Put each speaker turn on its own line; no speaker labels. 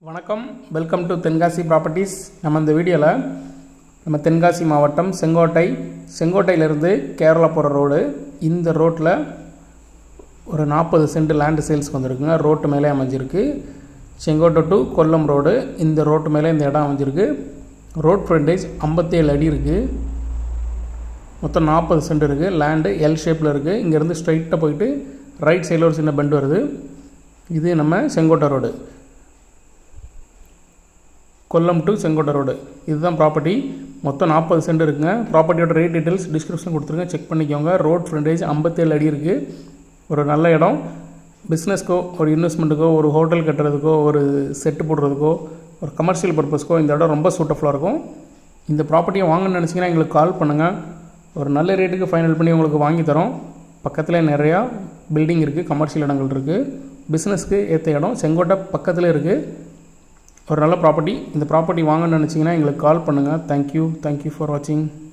வணக்கம், welcome to Tenkasi properties. நம்ம இந்த வீடியோவில் நம்ம தென்காசி மாவட்டம் செங்கோட்டையிலேருந்து கேரளா போகிற ரோடு. இந்த ரோட்டில் ஒரு 40 சென்ட் லேண்டு சேல்ஸ்க்கு வந்திருக்குங்க. ரோட்டு மேலே அமைஞ்சிருக்கு. Sengottai to Kollam road. இந்த ரோட்டு மேலே இந்த இடம் அமைஞ்சிருக்கு. ரோட் ஃப்ரண்டேஜ் 57 அடி இருக்குது. மொத்தம் 40 சென்ட் இருக்குது. லேண்டு எல் ஷேப்பில் இருக்குது. இங்கேருந்து ஸ்ட்ரைட்டாக போயிட்டு ரைட் சைடில் ஒரு சின்ன பெண்டு வருது. இது நம்ம Sengottai road, Kollam to Sengottai road. இதுதான் ப்ராப்பர்ட்டி. மொத்தம் 40 சென்ட் இருக்குங்க. ப்ராப்பர்ட்டியோட ரேட் டீட்டெயில்ஸ் டிஸ்கிரிப்ஷன் கொடுத்துருங்க, செக் பண்ணிக்கோங்க. ரோட் ஃப்ரண்டேஜ் 57 அடி இருக்குது. ஒரு நல்ல இடம். பிஸ்னஸ்க்கோ, ஒரு இன்வெஸ்ட்மெண்ட்டுக்கோ, ஒரு ஹோட்டல் கட்டுறதுக்கோ, ஒரு செட்டு போடுறதுக்கோ, ஒரு கமர்ஷியல் பர்பஸ்க்கோ இந்த இடம் ரொம்ப சூட்டபுளாக இருக்கும். இந்த ப்ராப்பர்ட்டியை வாங்கணும்னு நினச்சிங்கன்னா எங்களுக்கு கால் பண்ணுங்கள். ஒரு நல்ல ரேட்டுக்கு ஃபைனல் பண்ணி உங்களுக்கு வாங்கி தரோம். பக்கத்தில் நிறையா பில்டிங் இருக்குது, கமர்ஷியல் இடங்கள் இருக்குது. பிஸ்னஸ்க்கு ஏற்ற இடம் செங்கோட்டை பக்கத்தில் இருக்குது. ஒரு நல்ல ப்ராப்பர்ட்டி. இந்த ப்ராப்பர்ட்டி வாங்கணும்னு நினச்சிங்கன்னா எங்களுக்கு கால் பண்ணுங்கள். தேங்க்யூ ஃபார் வாட்சிங்.